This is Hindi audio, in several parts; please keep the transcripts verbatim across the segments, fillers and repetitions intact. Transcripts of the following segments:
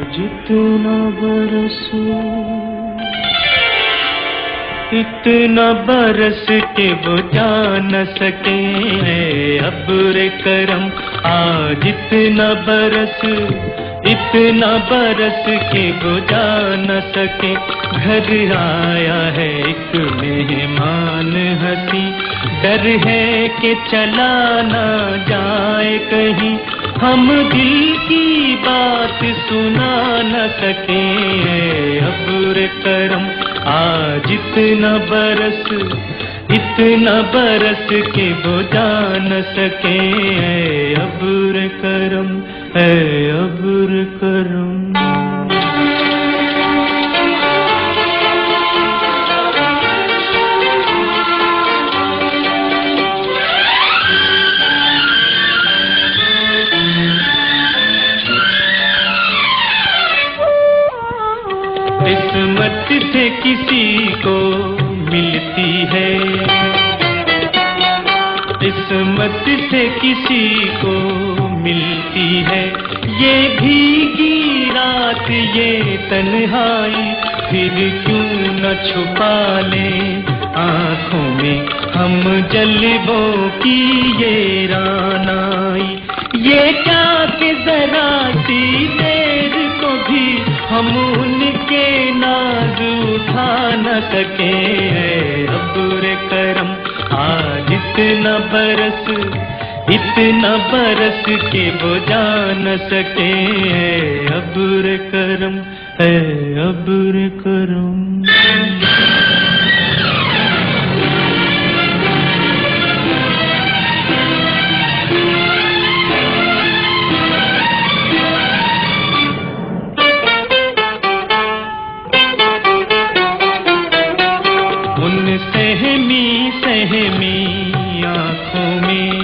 जितना बरसो इतना बरस के वो जा न सके, अब्र करम आज इतना बरस इतना बरस के वो जा न सके। घर आया है एक मेहमान हंसी, डर है कि चला ना जाए कहीं, हम दिल की बात सुना न सके। अब्र करम आज इतना बरस इतना बरस के वो जा न सके। अब्र करम है अब्र करम। किस्मत से किसी को मिलती है, किस्मत से किसी को मिलती है, ये भीगी रात ये तन्हाई, फिर क्यों न छुपा ले आँखों में हम जलवों की ये रानाई। ये क्या कि जरा सी देर को भी हम उनके नाज उठा न सके। अब्र करम आज इतना बरस इतना बरस के वो जा न सके। अब्र करम है अब्र करम। उन सहमी सहमी आँखों में,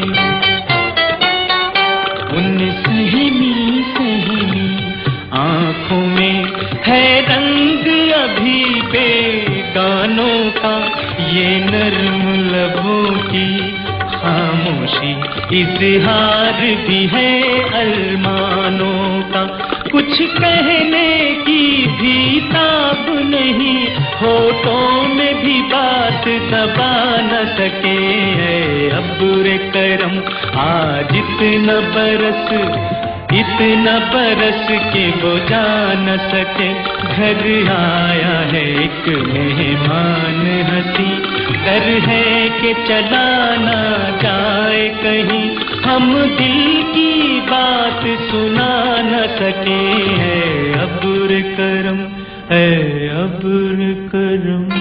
उन सहमी सहमी आँखों में है रंग अभी बेगानों का, ये नर्म लबों की खामोशी इज़हार भी है अरमानों का। कुछ कहने की भी ताब नहीं, होठों में भी बात दबा न सके। अब्र करम आज इतना बरस इतना बरस के वो जा न सके। घर आया है एक मेहमान हंसी, डर है कि चला ना जाए कहीं, हम दिल की बात सुना न सके। है अब्र करम है अब्र करम।